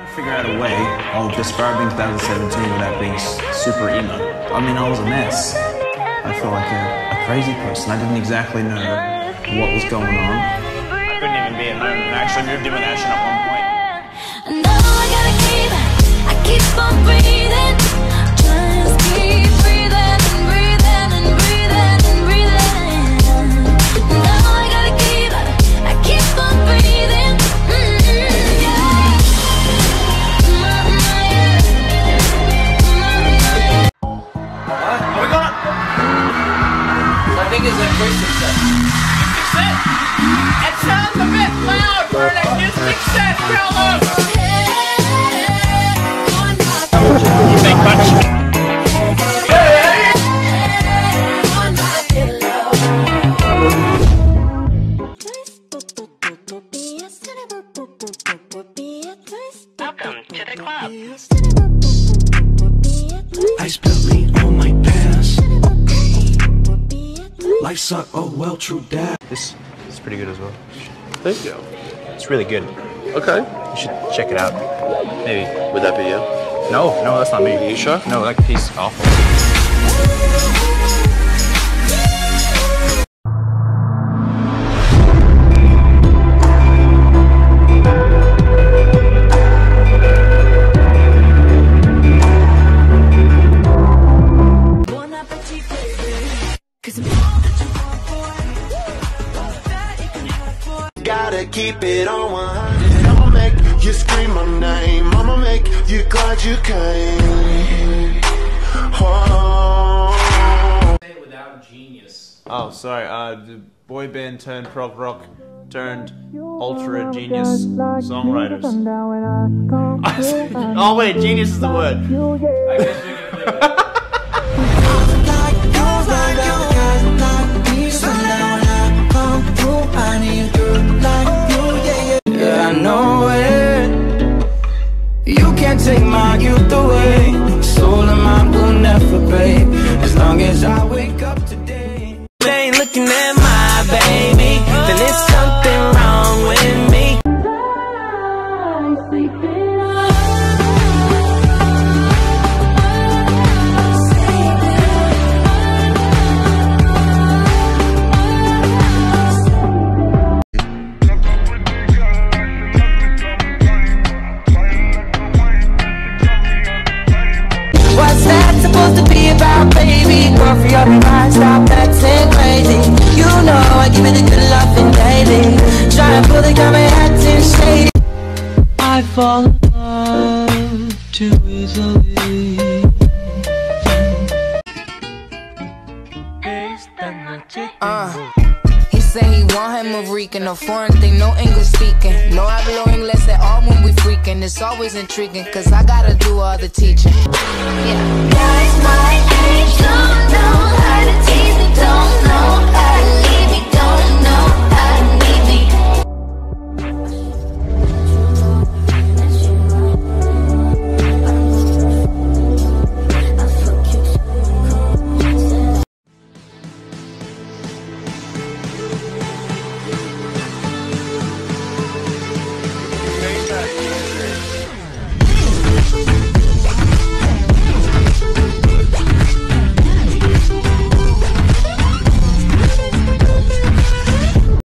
figure out a way of describing 2017 without being super emo. I mean, I was a mess. I felt like a crazy person. I didn't exactly know what was going on. I couldn't even be at home, and I actually moved in with Ashen at one point. No, I keep on breathing. Just keep breathing and breathing and breathing and breathing. No, I keep on breathing. I think it's a acoustic set. It sounds a bit loud for an acoustic set, fellas! You think much? Welcome to the club. I spilled me on my pants. Life sucked, oh well, true dad. This is pretty good as well. Thank you. It's really good. Okay. You should check it out. Maybe. Would that be you? No, that's not me. Are you sure? No, that piece is awful. Gotta keep it on 100. I'ma make you scream my name. I'ma make you glad you came. Oh. Without genius. Oh, sorry. The boy band turned prog rock turned ultra genius songwriters. Oh wait, genius is the word. I guess we can leave it. I know it. You can't take my youth away. Soul of mine will never pay. As long as I wake up today. They ain't looking at my baby. Then there's something wrong with me. What's that supposed to be about, baby? Girl, free up your mind, stop acting crazy. You know I give it a good loving daily. Try to pull the camera acting shady. I fall in love too easily. He say he want him a Rican, no foreign thing, no English speaking. No hablo inglés at all when we freaking. It's always intriguing, cause I gotta do all the teaching. Yeah. Guys my age don't know how to tease me, don't